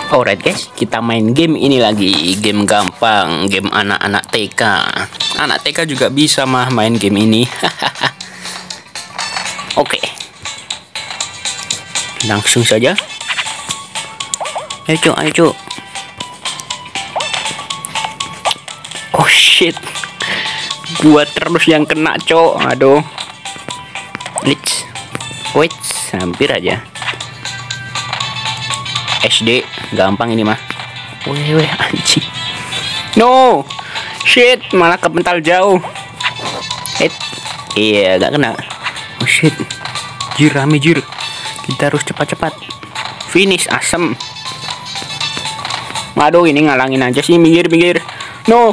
Alright guys, kita main game ini lagi. Game gampang, game anak-anak TK. Anak TK juga bisa mah main game ini. Oke, langsung saja. Ayo cuk, ayo cuk. Oh shit, gua terus yang kena cuk. Aduh. Wait, hampir aja. SD gampang ini mah. Weh anjing. No shit, malah kepental jauh. Iya gak kena. Oh shit, jir rame jir. Kita harus cepat-cepat finish asem. Waduh, ini ngalangin aja sih. Minggir. No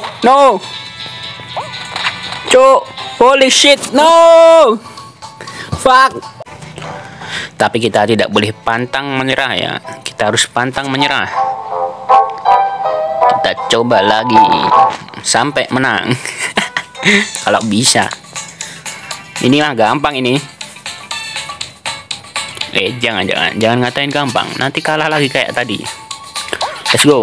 cuk, holy shit, no fuck. Tapi kita tidak boleh pantang menyerah ya. Kita harus pantang menyerah. Kita coba lagi sampai menang. Kalau bisa. Ini mah gampang ini. Jangan ngatain gampang. Nanti kalah lagi kayak tadi. Let's go.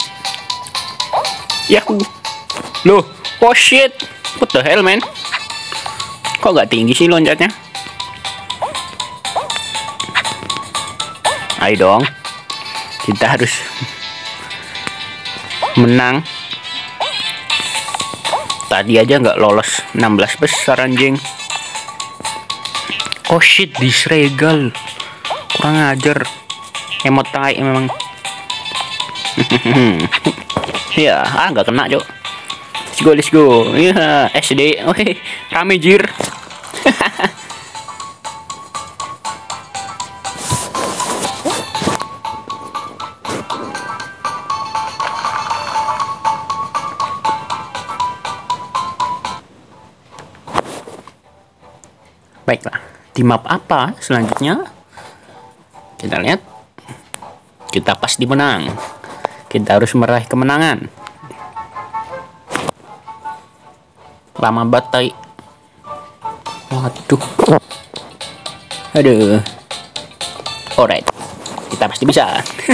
Yahoo. Loh, oh shit. What the hell man? Kok gak tinggi sih loncatnya? Ayo dong, kita harus menang. Tadi aja nggak lolos 16 besar anjing. Oh shit, disregal. Kurang ajar. Emot tai memang. Ya, nggak kena cok. Let's go. Ya, SD. Oke, rame jir. Baiklah, di map apa selanjutnya? Kita lihat. Kita pasti menang. Kita harus meraih kemenangan. Lama batai. Waduh. Aduh. Alright, kita pasti bisa.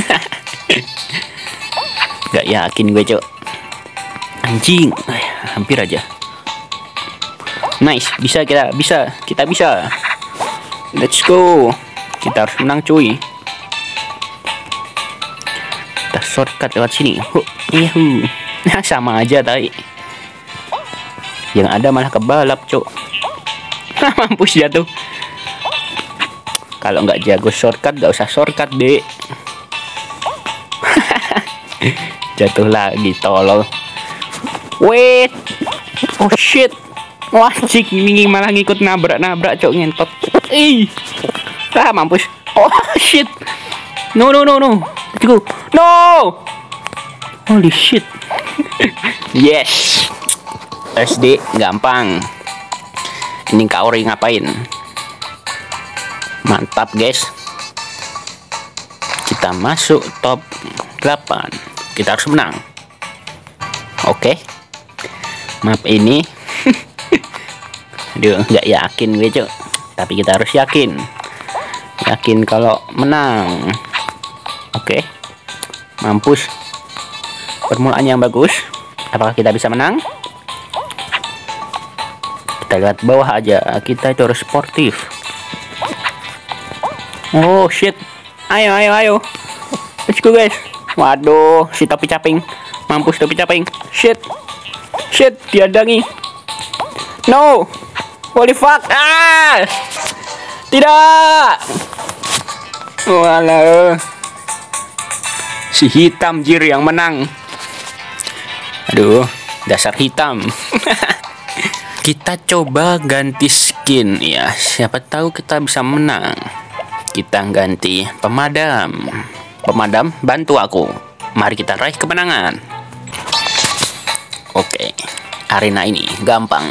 Gak yakin gue cok. Anjing, hampir aja. Nice, kita bisa. Let's go. Kita harus menang cuy. Kita shortcut lewat sini. Yahoo. Nah, sama aja tadi. Yang ada malah kebalap cok. Mampus jatuh. Kalau nggak jago shortcut gak usah shortcut deh. Jatuh lagi tolol. Wait. Oh shit. Wah, cik, ini malah ngikut nabrak cok, ngentot. Mampus. Oh shit. No. Let's go. No. Holy shit. Yes. SD gampang. Ini Kaori ngapain? Mantap guys. Kita masuk top 8. Kita harus menang. Oke. Map ini aduh, nggak yakin gue cok. Tapi kita harus yakin kalau menang. Oke. Mampus. Permulaan yang bagus. Apakah kita bisa menang? Kita lihat bawah aja. Kita itu harus sportif. Oh shit. Ayo. Let's go guys. Waduh, si topi caping. Mampus topi caping. Shit, diadangi. No. Holy fuck. Tidak. Walah. Si hitam jir yang menang. Aduh, dasar hitam. Kita coba ganti skin ya. Siapa tahu kita bisa menang. Kita ganti pemadam. Pemadam, bantu aku. Mari kita raih kemenangan. Oke. Arena ini gampang.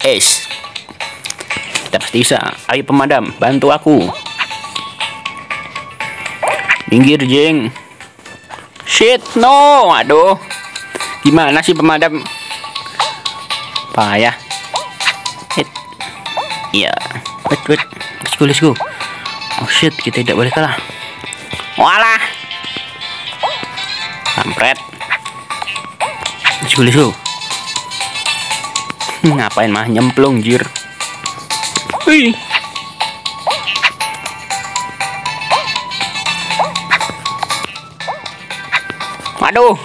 Kita pasti bisa. Ayo pemadam, bantu aku. Minggir jeng. Shit, no. Aduh. Gimana sih pemadam? Payah. Iya. Wait. Let's go. Oh shit, kita tidak boleh kalah. Walah. Kampret. Let's go. Ngapain mah nyemplung jir. Wih. Aduh.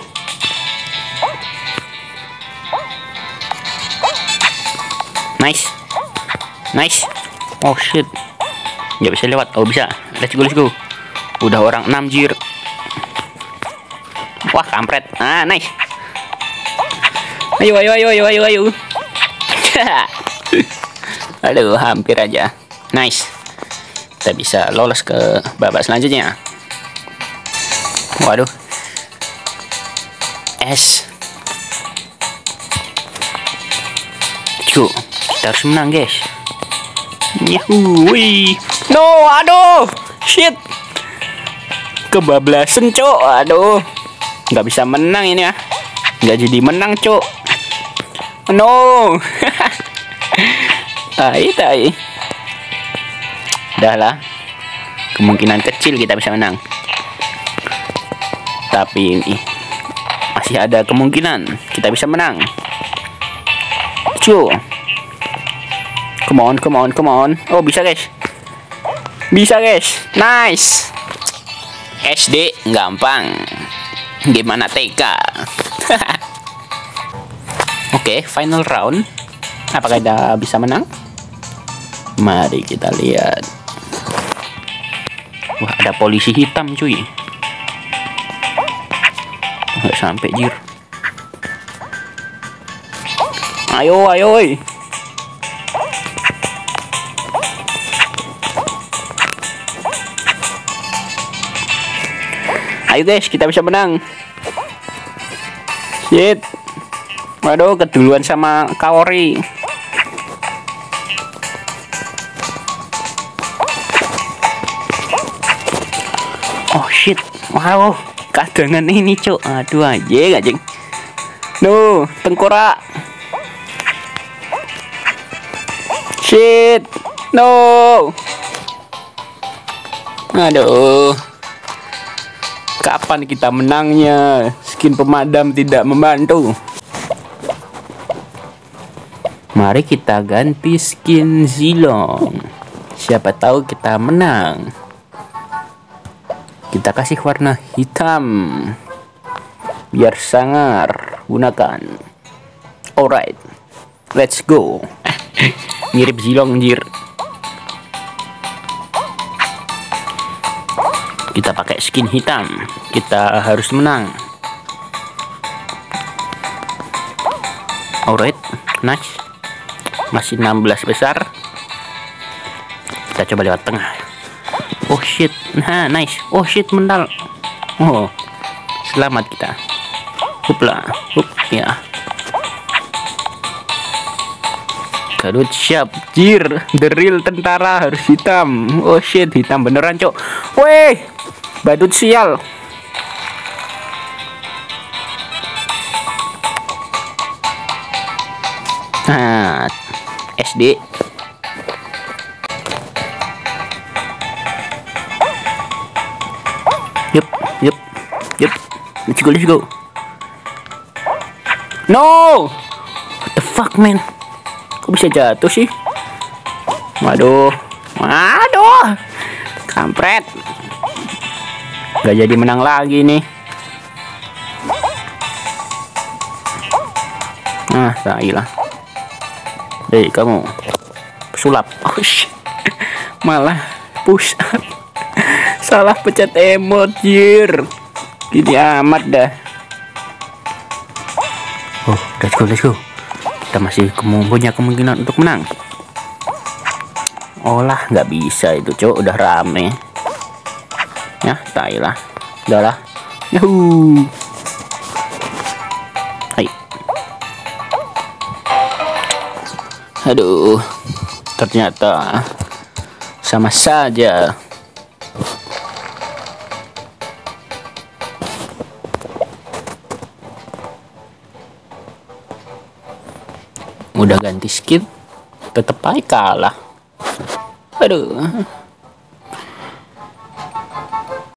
Nice. Nice. Oh shit. Nggak bisa lewat. Oh bisa. Let's go, let's go. Udah orang 6 jir. Wah, kampret. Ah, nice. Ayo, ayo, ayo, ayo, ayo, ayo. Aduh, hampir aja. Nice. Kita bisa lolos ke babak selanjutnya. Waduh. Es. Cuk, kita harus menang, guys. Yahoo. No, aduh. Shit. Kebablasan, cuk. Aduh. Nggak bisa menang ini ya. Nggak jadi menang, cuk. No. Tai. Udah lah. Kemungkinan kecil kita bisa menang. Tapi ini masih ada kemungkinan kita bisa menang. Cuk. Come on, come on, come on. Oh, bisa, guys. Bisa, guys. Nice. SD gampang. Gimana TK? Oke, final round. Apakah kita bisa menang? Mari kita lihat. Wah, ada polisi hitam, cuy. Nggak sampai, jir. Ayo, ayo, woy. Ayo, guys, kita bisa menang. Shit. Waduh, keduluan sama Kaori. Oh shit. Wow, kadangan ini, cuk. Aduh, anjing. No, tengkorak. Shit. No. Aduh. Kapan kita menangnya? Skin pemadam tidak membantu. Mari kita ganti skin Zilong. Siapa tahu kita menang. Kita kasih warna hitam biar sangar. Gunakan. Alright, let's go. Mirip Zilong, anjir. Kita pakai skin hitam. Kita harus menang. Alright, nice. Masih 16 besar. Kita coba lewat tengah. Oh shit. Nah, nice. Oh shit, mental. Oh, selamat kita. Hupla. Hup, ya. Garut siap, jir. The real tentara harus hitam. Oh shit, hitam beneran, cok. Weh, badut sial. Nah, SD. Yup. Let's go. No! What the fuck, man? Kok bisa jatuh sih? Waduh. Kampret. Gak jadi menang lagi nih. Nah, salah. Hei, kamu sulap. Oh shit. Malah push up. Salah pencet emot, jir. Gini amat dah. Oh, let's go. Kita masih punya kemungkinan untuk menang. Olah, nggak bisa itu, cok. Udah rame. Ya, tai lah. Udah lah. Yahoo. Hai. Aduh, ternyata sama saja. Udah ganti skin, tetep aja kalah. Aduh.